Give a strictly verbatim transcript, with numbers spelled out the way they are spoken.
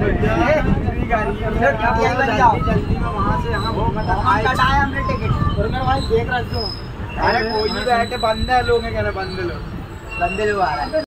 वहाँ से हमने टिकट और मेरे भाई देख रहा हूँ। अरे कोई नहीं बैठे, बंदे लोग हैं, कह रहे बंदे लोग बंदे लोग आ रहे हैं।